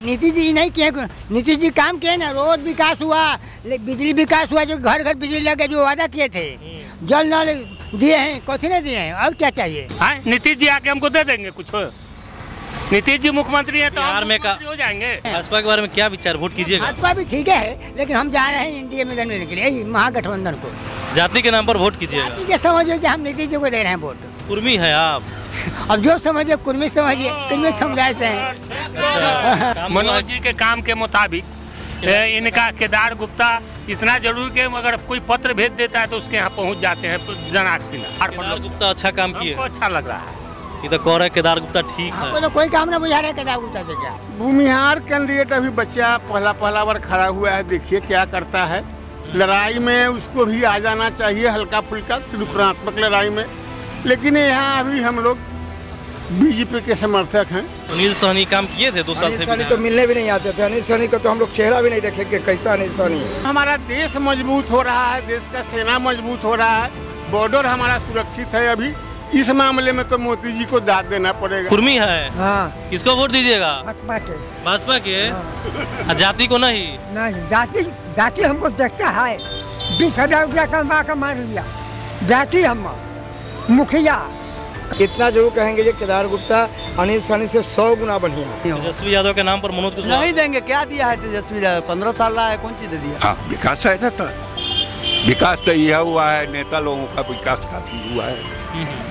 नीतीश जी नहीं किए, नीतीश जी काम किए ना, रोड विकास हुआ, बिजली विकास हुआ, जो घर घर बिजली लगे जो वादा किए थे, जल नल दिए हैं, कौन नहीं दिए हैं, और क्या चाहिए? नीतीश जी आके हमको दे देंगे कुछ? नीतीश जी मुख्यमंत्री है तो बिहार में हो जाएंगे। भाजपा के बारे में क्या विचार, वोट कीजिएगा? भाजपा भी ठीक है, लेकिन हम जा रहे हैं एनडीए में देने के लिए, महागठबंधन को। जाति के नाम पर वोट कीजिएगा? जाति के समझिए कि हम नीतीश जी को दे रहे हैं वोट। कुर्मी है आप? अब जो समझिए, कुर्मी समझिए, कुर्मी समुदाय से हैं। मनोज जी के काम के मुताबिक इनका केदार गुप्ता इतना जरूर कि अगर कोई पत्र भेज देता है तो उसके यहाँ पहुँच जाते हैं जनाक्ष। केदार गुप्ता अच्छा काम किए, अच्छा लग रहा है। ये तो कह रहे केदार गुप्ता ठीक है। आपको तो कोई काम ना बुझा रहा है केदार गुप्ता से क्या? भूमिहार कैंडिडेट अभी बच्चा पहला बार खड़ा हुआ है, देखिए क्या करता है। लड़ाई में उसको भी आ जाना चाहिए, हल्का फुल्का त्रिकोणात्मक लड़ाई में, लेकिन यहाँ अभी हम लोग बीजेपी के समर्थक हैं। अनिल सहनी काम किए थे 2 साल से? अनिल सहनी तो मिलने भी नहीं आते थे, अनिल सहनी को तो हम लोग चेहरा भी नहीं देखे कि कैसा अनिल सहनी है। हमारा देश मजबूत हो रहा है, देश का सेना मजबूत हो रहा है, बॉर्डर हमारा सुरक्षित है। अभी इस मामले में तो मोदी जी को दाद देना पड़ेगा। कुर्मी है? हाँ। किसको वोट दीजिएगा? भाजपा के। हाँ। जाति को नहीं? नहीं, जाति हमको देखता है, 20,000 रुपया कमा कर मार लिया, जाति हम मुखिया। इतना जरूर कहेंगे कि केदार गुप्ता अनिल सहनी से 100 गुना बढ़िया है। तेजस्वी यादव के नाम पर मनोज कुशवाहा नहीं देंगे, क्या दिया है तेजस्वी यादव? 15 साल रहा है, कौन चीज दे दिया? हाँ, विकास है ना, तो विकास तो यह हुआ है, नेता लोगों का विकास काफी हुआ है।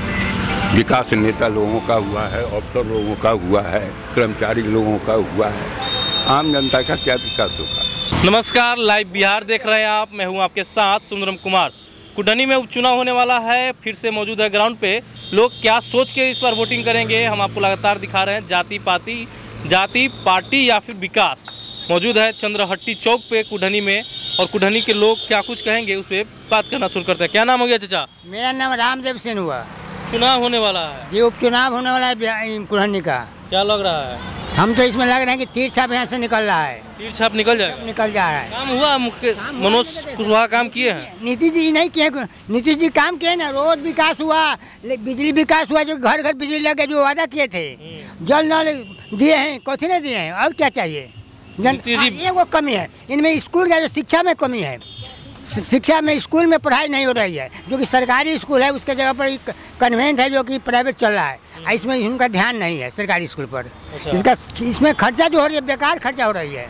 विकास नेता लोगों का हुआ है, अफसर लोगों का हुआ है, कर्मचारी लोगों का हुआ है, आम जनता का क्या विकास होगा? नमस्कार, लाइव बिहार देख रहे हैं आप। मैं हूं आपके साथ सुंदरम कुमार। कुडनी में उपचुनाव होने वाला है, फिर से मौजूद है ग्राउंड पे। लोग क्या सोच के इस पर वोटिंग करेंगे, हम आपको लगातार दिखा रहे हैं। जाति पार्टी या फिर विकास। मौजूद है चंद्रहट्टी चौक पे कुडनी में, और कुडनी के लोग क्या कुछ कहेंगे उस पर बात करना शुरू करते हैं। क्या नाम हो गया चाचा? मेरा नाम रामदेव सिंह हुआ। चुनाव होने वाला है? ये उपचुनाव होने वाला है कुडनी का। क्या लग रहा है? हम तो इसमें लग रहे हैं कि तीर छाप यहाँ से निकल रहा है। तीर छाप निकल जाएगा? निकल जा रहा है। काम हुआ? मनोज कुशवाहा काम किए हैं? नीतीश जी नहीं किए, नीतीश जी काम किए ना, रोड विकास हुआ, बिजली विकास हुआ, जो घर घर बिजली लगे जो वादा किए थे, जल नल दिए हैं, कौन नहीं दिए हैं, और क्या चाहिए? ये वो कमी है इनमें, स्कूल का जो शिक्षा में कमी है। शिक्षा में स्कूल में पढ़ाई नहीं हो रही है, जो कि सरकारी स्कूल है उसके जगह पर एक कन्वेंट है जो कि प्राइवेट चल रहा है। इसमें इनका ध्यान नहीं है सरकारी स्कूल पर। इसका इसमें खर्चा जो हो रही है, बेकार खर्चा हो रही है।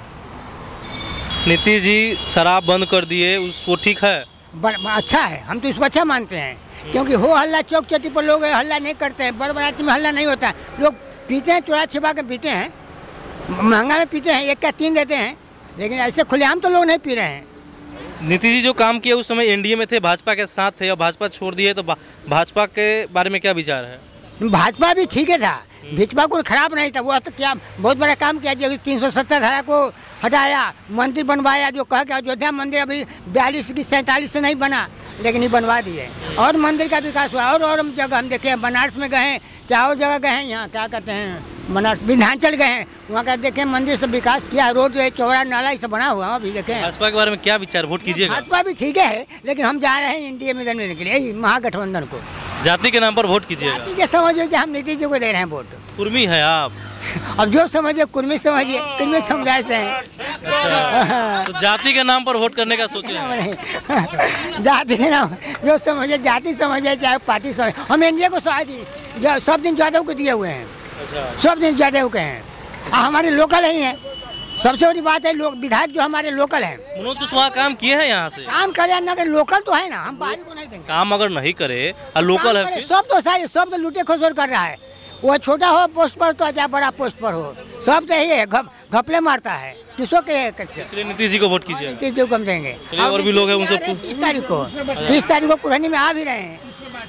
नीतीश जी शराब बंद कर दिए, वो ठीक है? अच्छा है, हम तो इसको अच्छा मानते हैं, क्योंकि हो हल्ला चौक चौकी पर लोग हल्ला नहीं करते हैं, बड़बड़ाती में हल्ला नहीं होता है। लोग पीते हैं, चोरा छिपा के पीते हैं, महंगा में पीते हैं, 1 का 3 देते हैं, लेकिन ऐसे खुलेआम तो लोग नहीं पी रहे हैं। नीतीश जी जो काम किए उस समय एनडीए में थे, भाजपा के साथ थे, और भाजपा छोड़ दिए, तो भाजपा के बारे में क्या विचार है? भाजपा भी ठीक है था, भाजपा को खराब नहीं था। वो तो क्या बहुत बड़ा काम किया, जो 370 धारा को हटाया, मंदिर बनवाया, जो कह के अयोध्या मंदिर अभी 42 की 47 से नहीं बना, लेकिन ये बनवा दिए, और मंदिर का विकास हुआ। और हम जगह हम देखे, बनारस में गए, क्या और जगह गए, यहाँ क्या कहते हैं, बनारस विंध्याचल गए, वहाँ का देखें मंदिर से विकास किया, रोड चौड़ा नाला ये सब बना हुआ अभी देखें। भाजपा के बारे में क्या विचार, वोट कीजिएगा? भाजपा भी ठीक है, लेकिन हम जा रहे हैं एनडीए में देने के लिए, महागठबंधन को। जाति के नाम पर वोट कीजिएगा? जाति के समझिए कि हम नीतीश जी को दे रहे हैं वोट। कुर्मी है आप? अब जो समझिए, कुर्मी समझिए, कुर्मी समुदाय से हैं। तो जाति के नाम पर वोट करने का सोचे हैं? जाति के नाम जो समझिए, जाति समझिए चाहे पार्टी समझिए, हम एनडीए को सब दिन यादव को दिए हुए हैं। सब दिन यादव के हैं, हमारे लोकल ही हैं। सबसे बड़ी बात है, लोग विधायक जो हमारे लोकल हैं। मनोज कुशवाहा काम किए हैं यहाँ से? काम करे ना करे, लोकल तो है ना, हम बाहरी को नहीं देंगे। काम अगर नहीं करे और लोकल है, सब तो सही, सब तो लूटे खोसोर कर रहा है। वो छोटा हो पोस्ट पर तो चाहे बड़ा पोस्ट पर हो, सब तो यही है, घपले मारता है। किसको के कैसे? इसलिए नीतीश जी को वोट कीजिए। नीतीश जी को कम देंगे। और भी लोग हैं उनसे 30 तारीख को कुरहनी में आ भी रहे हैं।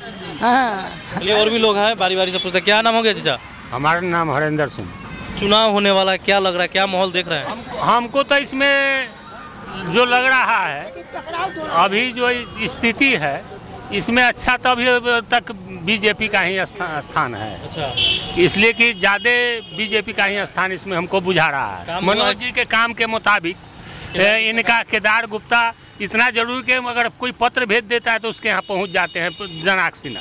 हाँ, और भी लोग हैं, बारी बारी से पूछते। क्या नाम हो गया चाचा? हमारा नाम हरेंद्र सिंह। चुनाव होने वाला है, क्या लग रहा है, क्या माहौल देख रहे हैं? हमको तो इसमें जो लग रहा है, अभी जो स्थिति है इसमें अच्छा तो अभी तक बीजेपी का ही स्थान है। अच्छा। इसलिए कि ज़्यादा बीजेपी का ही स्थान इसमें हमको बुझा रहा है। मनोज जी के काम के मुताबिक इनका केदार गुप्ता इतना जरूर कि अगर कोई पत्र भेज देता है तो उसके यहाँ पहुँच जाते हैं जनाक्ष सिन्हा।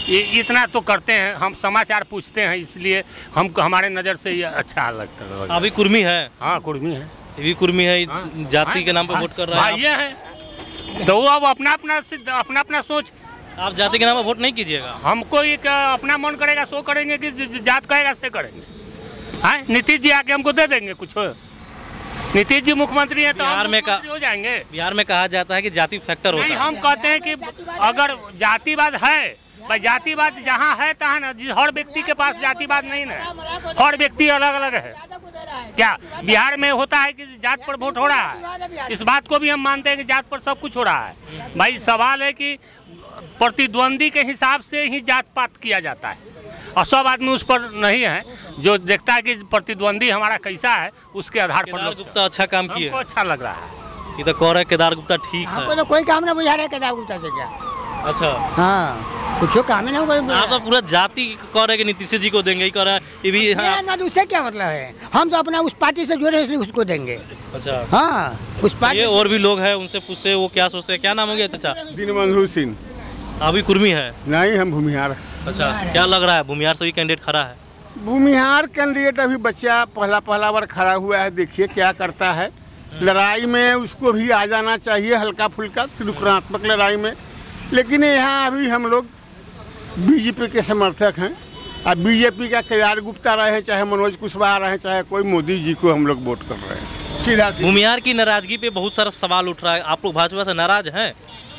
इतना तो करते हैं, हम समाचार पूछते हैं, इसलिए हम हमारे नज़र से ये अच्छा लगता है। अभी कुर्मी है? हाँ कुर्मी है, ये भी कुर्मी है, जाति के नाम पे वोट कर रहा है। ये है तो वो अब अपना अपना सोच। आप जाति के नाम पे वोट नहीं कीजिएगा? हमको एक अपना मन करेगा सो करेंगे, कि जात कहेगा से करेंगे। हाँ नीतीश जी आके हमको दे देंगे कुछ, नीतीश जी मुख्यमंत्री है तो बिहार में हो जाएंगे। बिहार में कहा जाता है कि जाति फैक्टर होता है। हम कहते हैं कि अगर जातिवाद है, भाई जातिवाद जहाँ है तहाँ ना, हर व्यक्ति के पास जातिवाद नहीं ना, हर व्यक्ति अलग अलग है। क्या बिहार में होता है कि जात पर वोट हो रहा है? इस बात को भी हम मानते हैं कि जात पर सब कुछ हो रहा है। भाई सवाल है कि प्रतिद्वंदी के हिसाब से ही जात पात किया जाता है, और सब आदमी उस पर नहीं है। जो देखता है कि प्रतिद्वंदी हमारा कैसा है, उसके आधार पर। केदार गुप्ता अच्छा काम किए, अच्छा लग रहा है। ये तो कह रहे केदार गुप्ता ठीक है। हमको तो कोई काम ना बुझा रहा है केदार गुप्ता से। क्या अच्छा, हाँ कुछ काम ही ना। आप तो पूरा जाति कह रहे कि नीतीश जी को देंगे, कह रहे हैं ये भी। ना उससे क्या मतलब है, हम तो अपना उस पार्टी से जुड़े इसलिए उसको देंगे। अच्छा हाँ उस पार्टी। और भी लोग हैं, उनसे पूछते हैं वो क्या सोचते हैं। क्या नाम हो गया चाचा? दीनबंधु सिंह। अभी कुर्मी है? नहीं, हम भूमिहार। अच्छा, क्या लग रहा है भूमिहार से भी कैंडिडेट खड़ा है? भूमिहार कैंडिडेट अभी बच्चा पहला बार खड़ा हुआ है, देखिए क्या करता है। लड़ाई में उसको भी आ जाना चाहिए, हल्का फुल्का त्रिकोणात्मक लड़ाई में। लेकिन यहाँ अभी हम लोग बीजेपी के समर्थक हैं। अब बीजेपी का केदार गुप्ता रहे, चाहे मनोज कुशवाहा रहे, चाहे कोई मोदी जी को हम लोग वोट कर रहे हैं सीधा। भूमिहार की नाराजगी पे बहुत सारा सवाल उठ रहा है, आप लोग भाजपा से नाराज हैं?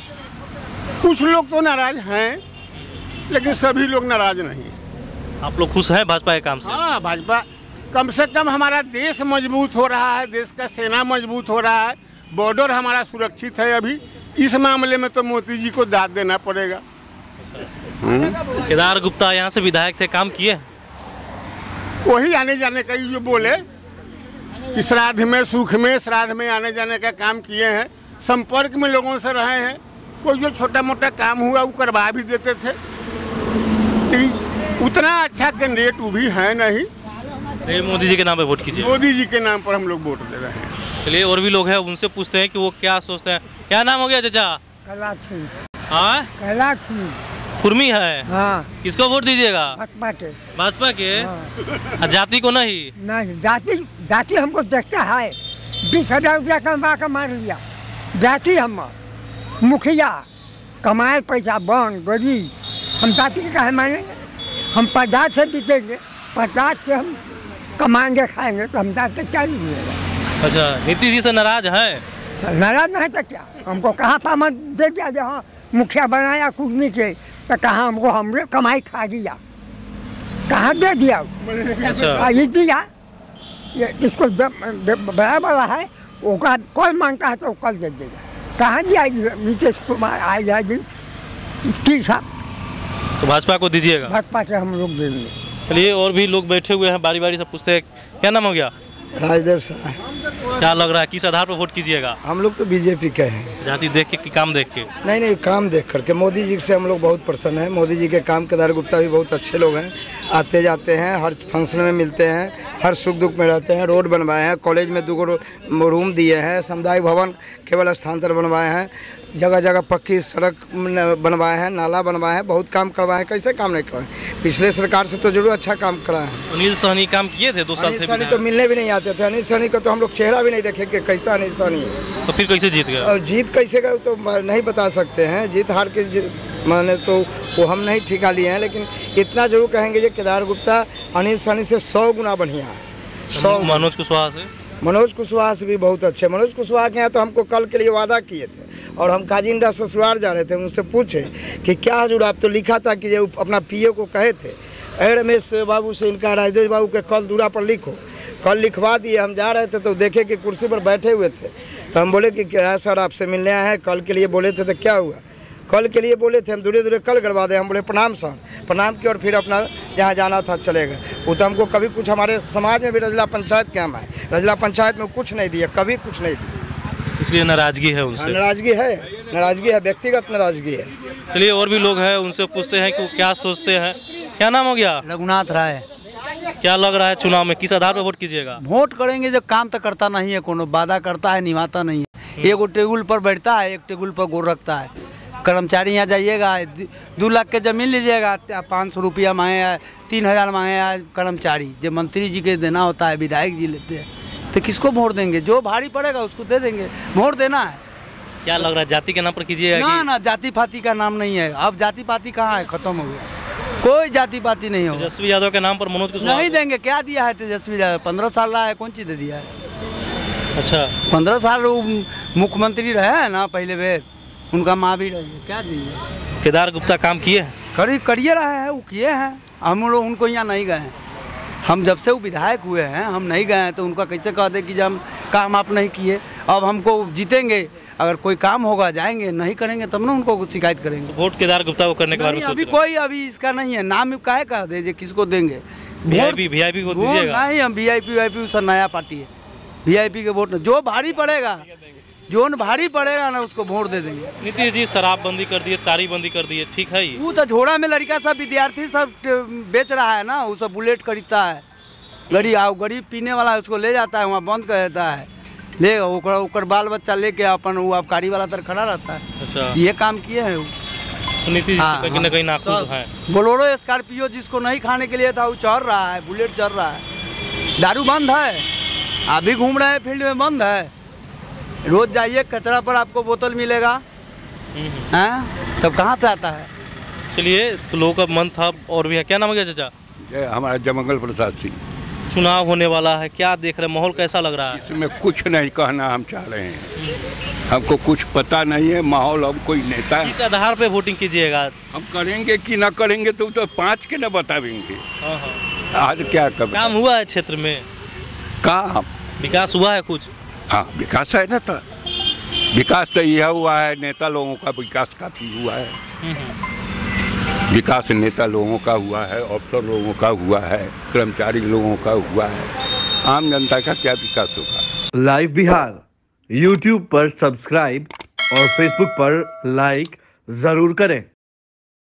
कुछ लोग तो नाराज हैं, लेकिन सभी लोग नाराज नहीं। आप लोग खुश हैं भाजपा के काम से? हाँ, भाजपा कम से कम हमारा देश मजबूत हो रहा है, देश का सेना मजबूत हो रहा है, बॉर्डर हमारा सुरक्षित है। अभी इस मामले में तो मोदी जी को दाद देना पड़ेगा। केदार गुप्ता यहाँ से विधायक थे, काम किए? वही आने जाने का जो बोले, श्राद्ध में सुख में श्राद्ध में आने जाने का काम किए हैं, संपर्क में लोगों से रहे हैं। कोई जो छोटा मोटा काम हुआ वो करवा भी देते थे। उतना अच्छा कैंडिडेट वो भी है नहीं। मोदी जी के नाम पे वोट कीजिए? मोदी जी के नाम पर हम लोग वोट दे रहे हैं। चलिए, और भी लोग हैं, उनसे पूछते हैं कि वो क्या सोचते हैं। क्या नाम हो गया चाचा? कैलाश सिंह। हाँ, कैलाश सिंह कुर्मी है। हाँ। किसको वोट दीजिएगा? भाजपा के। भाजपा के? हाँ। जाति को नहीं? नहीं, जाति हमको देखता है। 20,000 रुपया कमा कर मार लिया। जाति हम मुखिया कमाए पैसा बन गरीब, हम जाति के कहे मानेंगे? हम 50 से जीतेंगे, 50 से हम कमाएंगे खाएंगे, तो हम जाति क्या मिलेगा? अच्छा, नीतीश जी से नाराज है? नाराज नहीं तो क्या, हमको कहाँ पामत दे दिया जो हाँ मुखिया बनाया कुर्मी के, तो कहाँ हमको हमने कमाई खा दिया, कहाँ दे दिया? अच्छा, ये दिया, ये इसको बड़ा बड़ा है, वो कल मांगता है तो कल दे देगा। कहाँ दिया नीतीश कुमार आए जाएगी? ठीक है, तो भाजपा को दीजिएगा? भाजपा के हम लोग देंगे। चलिए, और भी लोग बैठे हुए हैं, बारी बारी से पूछते हैं। क्या नाम हो गया? राजदेव साहब। क्या लग रहा है, किस आधार पर वोट कीजिएगा? हम लोग तो बीजेपी के हैं। जाति देख के कि काम देख के? नहीं, काम देख करके। मोदी जी से हम लोग बहुत प्रसन्न हैं। मोदी जी के काम, केदार गुप्ता भी बहुत अच्छे लोग हैं, आते जाते हैं, हर फंक्शन में मिलते हैं, हर सुख दुख में रहते हैं। रोड बनवाए हैं, कॉलेज में 2 रूम दिए हैं, सामुदायिक भवन केवल स्थानांतर बनवाए हैं, जगह जगह पक्की सड़क बनवाए हैं, नाला बनवाए हैं, बहुत काम करवाए हैं। कैसे काम नहीं करवाए? पिछले सरकार से तो जरूर अच्छा काम करा है। अनिल सहनी काम किए थे 2 साल से? अनिल सहनी तो मिलने भी नहीं आते थे। अनिल सहनी को तो हम लोग चेहरा भी नहीं देखे कि कैसा अनिल सहनी है। तो फिर कैसे जीत गए? और जीत कैसे गए तो नहीं बता सकते हैं। जीत हार के माने तो वो हम नहीं ठिका लिए हैं, लेकिन इतना जरूर कहेंगे कि केदार गुप्ता अनिल सहनी से 100 गुना बढ़िया है। 100। मनोज कुशवाहा से? मनोज कुशवाहा से भी बहुत अच्छे। मनोज कुशवाहा के यहाँ तो हमको कल के लिए वादा किए थे, और हम काजिंडा ससुराल जा रहे थे, उनसे पूछे कि क्या हजूर आप तो लिखा था कि ये अपना पीओ को कहे थे, रमेश बाबू से इनका राजदेव बाबू के कल दूरा पर लिखो। कल लिखवा दिए। हम जा रहे थे तो देखे कि कुर्सी पर बैठे हुए थे, तो हम बोले कि क्या सर आपसे मिलने आए हैं, कल के लिए बोले थे, तो क्या हुआ? कल के लिए बोले थे, हम दूरे दूरे कल करवा दें। हम बोले प्रणाम सर, प्रणाम किया और फिर अपना जहाँ जाना था चले गए। वो तो हमको कभी कुछ, हमारे समाज में भी रजला पंचायत क्या है, रजला पंचायत में कुछ नहीं दिया, कभी कुछ नहीं दिया, इसलिए नाराजगी है उनसे? नाराजगी है, व्यक्तिगत नाराजगी है। चलिए, और भी लोग हैं, उनसे पूछते हैं कि वो क्या सोचते हैं। क्या नाम हो गया? रघुनाथ राय। क्या लग रहा है चुनाव में, किस आधार पर वोट कीजिएगा? वोट करेंगे जब काम तो करता नहीं है, कोनो वादा करता है निभाता नहीं है। एगो टेबुल पर बैठता है, एक टेबुल पर गोर रखता है। कर्मचारी यहाँ जाइएगा 2 लाख के ज़मीन लीजिएगा 500 रुपया मांगे है 3000 मांगे है कर्मचारी। जब मंत्री जी के देना होता है विधायक जी लेते हैं तो किसको वोट देंगे? जो भारी पड़ेगा उसको दे देंगे, वोट देना है। क्या लग रहा है जाति के नाम पर कीजिएगा? ना ना, जाति पाति का नाम नहीं है, अब जाति पाति कहाँ है, खत्म हो गया, कोई जाति पाति नहीं हो। तेजस्वी यादव के नाम पर मनोज कुशवाहा नहीं देंगे। क्या दिया है तेजस्वी यादव? 15 साल रहा है, कौन चीज़ दे दिया है? अच्छा 15 साल वो मुख्यमंत्री रहे हैं ना पहले बेर, उनका माँ भी रही है, क्या दिए? केदार गुप्ता काम किए हैं? करिए रहे हैं, वो किए हैं। हम लोग उनको यहाँ नहीं गए हैं, हम जब से वो विधायक हुए हैं हम नहीं गए हैं, तो उनका कैसे कह दे कि जब हम काम आप नहीं किए। अब हमको जीतेंगे, अगर कोई काम होगा जाएंगे, नहीं करेंगे तब ना उनको शिकायत करेंगे। तो वोट केदार गुप्ता को करने के बारे में अभी कोई अभी इसका नहीं है, नाम काहे कह दे किसको देंगे? वीआईपी को दीजिएगा? नहीं, हम वीआईपी सर नया पार्टी है, वीआईपी के वोट जो भारी पड़ेगा ना उसको वोट दे देंगे। नीतीश जी शराबबंदी कर दिए, तारीबंदी कर दिए, ठीक है? वो तो झोड़ा में लड़का सब विद्यार्थी सब बेच रहा है ना, वो सब बुलेट खरीदता है, गरीब पीने वाला उसको ले जाता है, वहाँ बंद कर देता है, ले ओकर बाल बच्चा लेके अपन वो आबकारी वाला तर खड़ा रहता है। अच्छा, ये काम किए हैं वो नीतीश जी कहीं ना कहीं नाखुश हैं। बोलोरो स्कॉर्पियो जिसको नहीं खाने के लिए था वो चढ़ रहा है, बुलेट चढ़ रहा है, दारू बंद है, अभी घूम रहे हैं फील्ड में बंद है, रोज जाइए कचरा पर आपको बोतल मिलेगा, हैं तब कहाँ से आता है? चलिए, तो लोगों का मन था और भी है। क्या नाम है चाचा? हमारा जयमंगल प्रसाद सिंह। चुनाव होने वाला है, क्या देख रहे हैं, माहौल कैसा लग रहा है? इसमें कुछ नहीं कहना हम चाह रहे हैं, हमको कुछ पता नहीं है माहौल। हम कोई नेता किस आधार पे वोटिंग कीजिएगा? हम करेंगे कि ना करेंगे तो 5 के न बताएंगे। आज क्या काम हुआ है क्षेत्र में? काम विकास हुआ है कुछ? हाँ, विकास है ना, तो विकास तो यह हुआ है, नेता लोगों का विकास काफी हुआ है। विकास नेता लोगों का हुआ है, अफसर लोगों का हुआ है, कर्मचारी लोगों का हुआ है, आम जनता का क्या विकास होगा? लाइव बिहार YouTube पर सब्सक्राइब और Facebook पर लाइक जरूर करें।